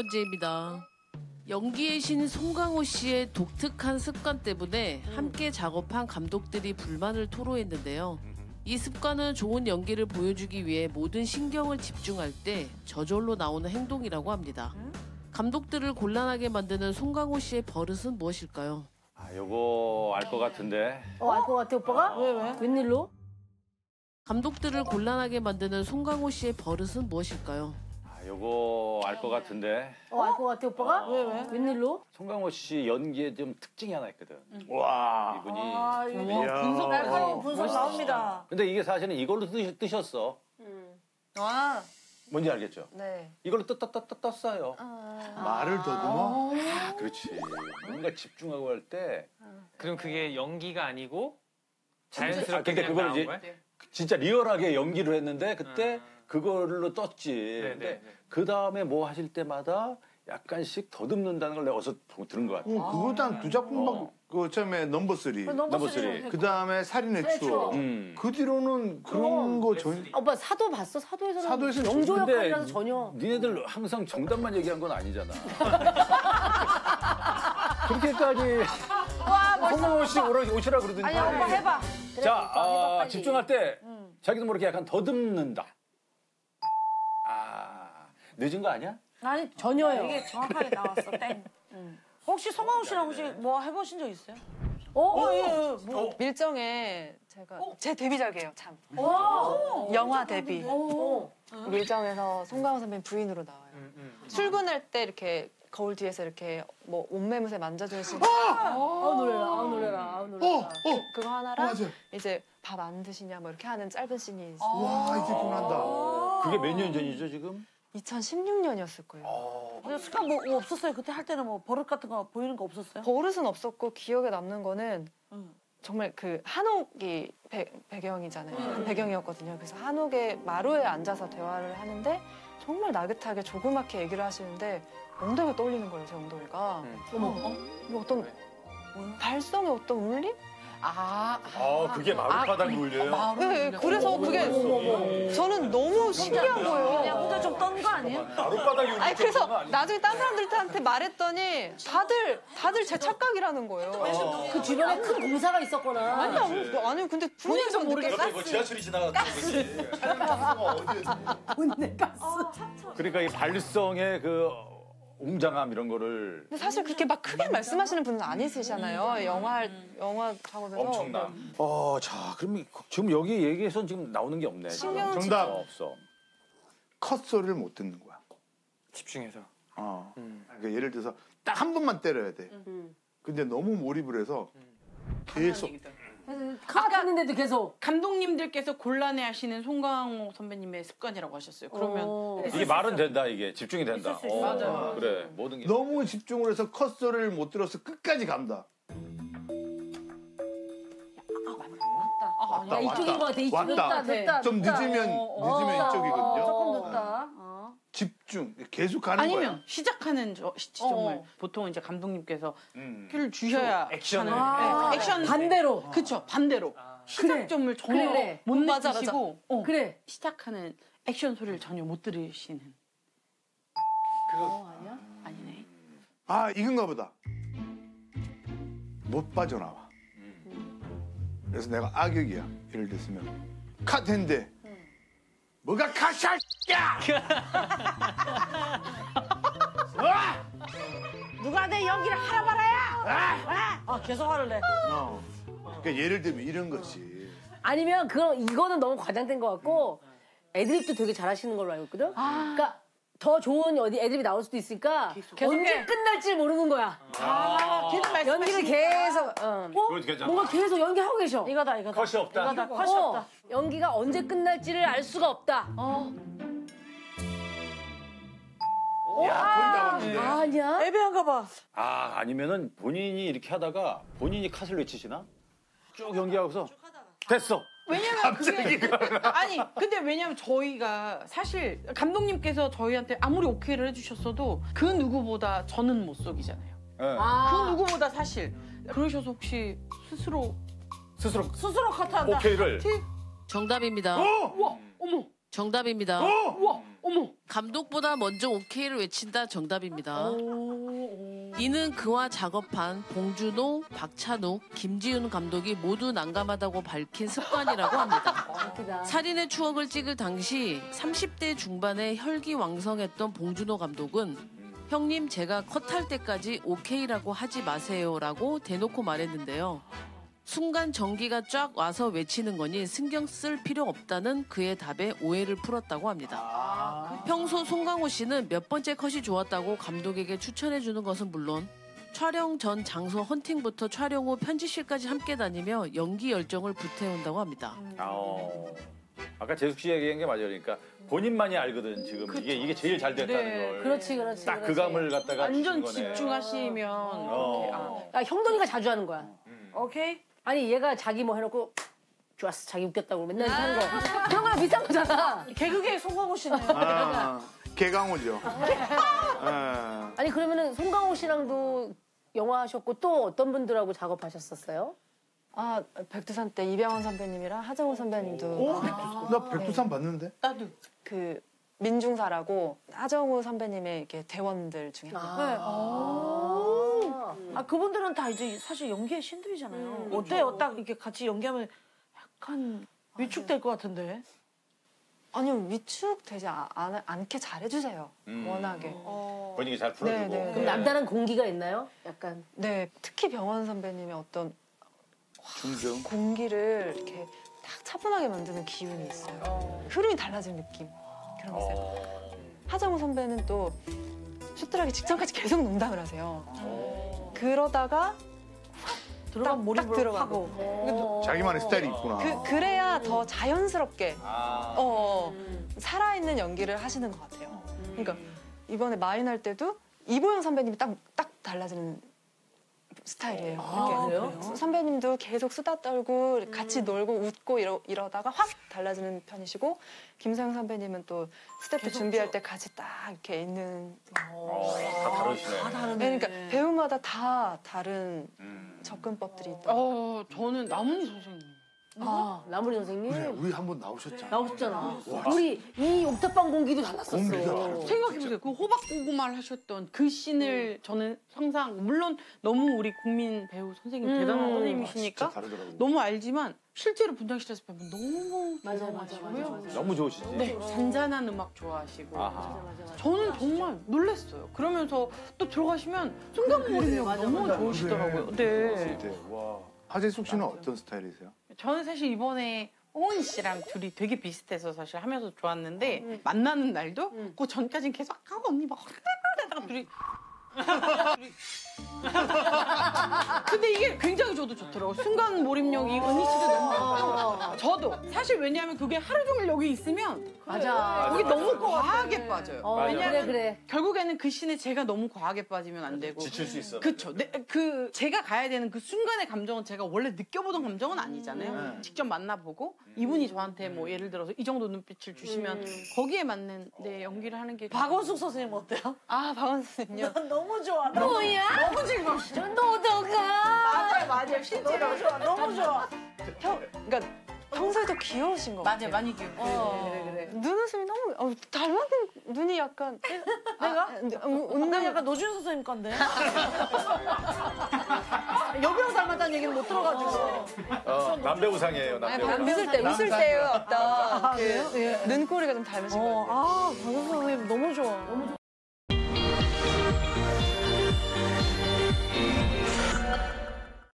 문제입니다. 연기의 신 송강호 씨의 독특한 습관 때문에 함께 작업한 감독들이 불만을 토로했는데요. 이 습관은 좋은 연기를 보여주기 위해 모든 신경을 집중할 때 저절로 나오는 행동이라고 합니다. 감독들을 곤란하게 만드는 송강호 씨의 버릇은 무엇일까요? 아, 요거 알 것 같은데. 알 것 같아, 오빠가? 왜? 웬일로? 감독들을 곤란하게 만드는 송강호 씨의 버릇은 무엇일까요? 아, 요거 알 것 같은데. 알 것 같아, 오빠가? 왜? 웬일로? 송강호 씨 연기에 좀 특징이 하나 있거든. 와. 이분이. 분석 날카로운 분석 나옵니다. 근데 이게 사실은 이걸로 뜨셨어. 아, 뭔지 알겠죠? 네. 이걸로 떴어요. 말을 더듬어? 아, 그렇지. 뭔가 집중하고 할 때. 그럼 그게 연기가 아니고 아, 자연스럽게 근데 그냥 그걸 나온 이제 거야? 진짜 리얼하게 연기를 했는데 그때 그걸로 떴지. 근데 그 다음에 뭐 하실 때마다 약간씩 더듬는다는 걸 내가 어디서 들은 것 같아. 그것도 한 두 작품밖에 그 처음에 넘버 3. 넘버 3. 그 다음에 살인의 추억. 그 뒤로는 그런 거 전혀. 오빠 사도 봤어? 사도에서는 사도에서는 영조 근데 역할이라서 전혀. 니네들 항상 정답만 얘기한 건 아니잖아. 그렇게까지 송강호 씨 오시라 그러든지. 아니 오빠 해봐. 자, 집중할 때 자기도 모르게 약간 더듬는다. 아, 늦은 거 아니야? 아니 전혀요. 이게 정확하게 나왔어. 땡. 혹시 송강호 씨랑 혹시 뭐 해보신 적 있어요? 예. 뭐. 밀정에 제가 제 데뷔작이에요, 참. 영화 데뷔. 밀정에서 송강호 선배님 부인으로 나와요. 출근할 때 이렇게 거울 뒤에서 이렇게 뭐 옷매무새 만져주는 씬. 놀래라. 그거 하나랑 맞아. 이제 밥 안 드시냐 뭐 이렇게 하는 짧은 씬이 있어요. 와, 이제 기억난다. 그게 몇 년 전이죠, 지금? 2016년이었을 거예요. 근데 습관 뭐 없었어요? 그때 할 때는 뭐 버릇 같은 거 보이는 거 없었어요? 버릇은 없었고 기억에 남는 거는 정말 그 한옥이 배경이잖아요. 배경이었거든요. 그래서 한옥의 마루에 앉아서 대화를 하는데 정말 나긋하게 조그맣게 얘기를 하시는데 엉덩이가 떠올리는 거예요, 제 엉덩이가. 이거 어떤 발성의 어떤 울림? 그게 마룻바닥이 울려요? 네, 그래서 그게 저는 너무 신기한 거예요. 그냥 혼자 좀 떤 거 아니에요? 마룻바닥이 울려. 아니 그래서 나중에 딴 사람들한테 말했더니 다들 제 착각이라는 거예요. 그 주변에 큰 공사가 있었거나. 아니 근데 분위기가 모르겠어. 뭐 지하철이 지나갔던 본네 가스. 그러니까 이 발성의 그 웅장함 이런 거를 근데 사실 그렇게 막 크게 말씀하시는 분은 아니시잖아요. 영화 작업에서. 엄청나. 자, 그럼 지금 여기 얘기에선 지금 나오는 게 없네. 정답. 없어. 컷소리를 못 듣는 거야. 집중해서. 그러니까 예를 들어서 딱 한 번만 때려야 돼. 근데 너무 몰입을 해서 계속. 카가 했는데도 계속. 감독님들께서 곤란해하시는 송강호 선배님의 습관이라고 하셨어요. 그러면 이게 말은 된다, 이게. 집중이 된다. 있을 수 있어요. 맞아요. 그래, 모든 게. 너무 집중을 해서 컷소리를 못 들어서 끝까지 간다. 야, 이쪽인 것 같아. 이쪽인 것 왔다. 같아. 좀 늦으면 이쪽이거든요. 조금 늦다. 집중 계속 가는 거야. 아니면 시작하는 시점을 보통 이제 감독님께서 큐를 주셔야 액션을. 하는 액션 반대로. 그쵸 반대로 시작점을 전혀 그래. 못 맞아. 느끼시고 그래. 시작하는 액션 소리를 전혀 못 들으시는 그거 아니야? 아니네. 이건가 보다. 못 빠져나와. 그래서 내가 악역이야. 예를 들었으면 컷 했는데 뭐가 컷이야! 누가 내 연기를 하라 말아야! 계속 화를 내. 그러니까 예를 들면 이런 거지. 아니면 이거는 너무 과장된 것 같고 애드립도 되게 잘하시는 걸로 알고 있거든. 그러니까 더 좋은 애드립이 나올 수도 있으니까 언제 끝날지 모르는 거야. 계속 말씀하시니까. 연기를 계속. 그것도 괜찮아. 뭔가 계속 연기하고 계셔. 이거다. 컷이 없다. 이거다. 컷이 없다. 연기가 언제 끝날지를 알 수가 없다. 야, 거의 나왔는데. 아니야? 애매한가 봐. 아니면은 본인이 이렇게 하다가 본인이 컷을 외치시나? 쭉 연기하고서 됐어. 왜냐면 그게 아니 근데 왜냐면 저희가 사실 감독님께서 저희한테 아무리 오케이를 해주셨어도 그 누구보다 저는 못 속이잖아요. 네. 그 누구보다 사실 그러셔서 혹시 스스로 스스로 컷한다. 오케이를. 정답입니다. 우와 어머 정답입니다. 우와 어머 감독보다 먼저 오케이를 외친다 정답입니다. 이는 그와 작업한 봉준호, 박찬욱, 김지훈 감독이 모두 난감하다고 밝힌 습관이라고 합니다. 웃기다. 살인의 추억을 찍을 당시 30대 중반에 혈기왕성했던 봉준호 감독은 형님 제가 컷할 때까지 오케이라고 하지 마세요라고 대놓고 말했는데요. 순간 전기가 쫙 와서 외치는 거니 신경 쓸 필요 없다는 그의 답에 오해를 풀었다고 합니다. 평소 송강호 씨는 몇 번째 컷이 좋았다고 감독에게 추천해주는 것은 물론 촬영 전 장소 헌팅부터 촬영 후 편집실까지 함께 다니며 연기 열정을 불태운다고 합니다. 아까 재숙 씨 얘기한 게 맞아요. 그러니까 본인만이 알거든 지금 이게 제일 잘 됐다는 네. 걸. 그렇지. 딱 그 감을 갖다가 완전 주신 거네. 집중하시면 아, 형돈이가 자주 하는 거야. 오케이. 아니 얘가 자기 뭐 해놓고 좋았어 자기 웃겼다고 맨날 하는 거. 그런 거랑 비슷한 거잖아. 개그계의 송강호 씨네요. 개강호죠. 아니 그러면은 송강호 씨랑도 영화 하셨고 또 어떤 분들하고 작업하셨었어요? 아 백두산 때 이병헌 선배님이랑 하정우 선배님도 나 백두산 봤는데? 나도. 그 민중사라고 하정우 선배님의 이렇게 대원들 중에 한 아 그분들은 다 이제 사실 연기의 신들이잖아요. 어때요? 딱 이렇게 같이 연기하면 약간 위축될 것 같은데. 아니요 위축되지 않게 잘해주세요. 워낙에. 본인이 잘 풀어주고. 네. 그럼 남다른 공기가 있나요? 약간. 네 특히 병헌 선배님의 어떤 중정. 공기를 이렇게 딱 차분하게 만드는 기운이 있어요. 흐름이 달라지는 느낌 그런 게 있어요. 하정우 선배는 또 슈트하기 직전까지 계속 농담을 하세요. 그러다가 들어간 딱 몰입을 들어가고. 하고. 자기만의 스타일이 있구나. 그래야 더 자연스럽게 살아있는 연기를 하시는 것 같아요. 그러니까 이번에 마인 할 때도 이보영 선배님이 딱 달라지는 스타일이에요. 그래요? 선배님도 계속 수다 떨고 같이 놀고 웃고 이러다가 확 달라지는 편이시고 김서영 선배님은 또 스태프 준비할 때 같이 딱 이렇게 있는. 다 다르시네. 그러니까 배우마다 다 다른 접근법들이 있다. 저는 남은희 선생님. 아 나무리 선생님 그래, 우리 한번 나오셨잖아. 나오셨잖아. 우리 이 옥탑방 공기도 달랐었어. 생각해보세요. 그 호박고구마를 하셨던 그 씬을 저는 항상 물론 너무 우리 국민 배우 선생님 대단한 선생님이시니까 진짜 다르더라고요. 너무 알지만 실제로 분장실에서 뵈면 너무 맞아. 너무 좋으시지. 네, 잔잔한 음악 좋아하시고 아하. 저는 정말 놀랐어요. 그러면서 또 들어가시면 순간몰입력 너무 좋으시더라고요. 네. 와. 하재숙 씨는 어떤 스타일이세요? 저는 사실 이번에 홍은 씨랑 둘이 되게 비슷해서 사실 하면서 좋았는데 만나는 날도 그 전까지는 계속 언니 막 하다가 둘이 근데 이게 굉장히 저도 좋더라고요. 순간 몰입력이 은희 씨도 너무 저도 사실 왜냐하면 그게 하루 종일 여기 있으면 맞아. 그게 너무 과하게 빠져요. 왜냐하면 그래. 결국에는 그 씬에 제가 너무 과하게 빠지면 안 되고 지칠 수 있어. 그쵸. 그 제가 가야 되는 그 순간의 감정은 제가 원래 느껴보던 감정은 아니잖아요. 직접 만나보고 이분이 저한테 뭐 예를 들어서 이 정도 눈빛을 주시면 거기에 맞는 내 연기를 하는 게 박원숙 선생님 어때요? 아 박원 선생님요. 너무 좋아. 뭐야? 너무 즐거우시죠? 너도가. 맞아요. 실제로 너무 좋아. 너무 좋아. 그러니까 평소에도 귀여우신 것 같아요. 많이 귀여워. 그래. 눈웃음이 너무 닮았는 눈이 약간 내가? 나 나 약간 노준 선생님 건데. 여배우 닮았다는 얘기는 못 들어가지고. 남배우상이에요. 남배우. 웃을 때 어떤 그 눈꼬리가 좀 닮으신 것 같아요. 아, 박원숙 선생님 너무 좋아.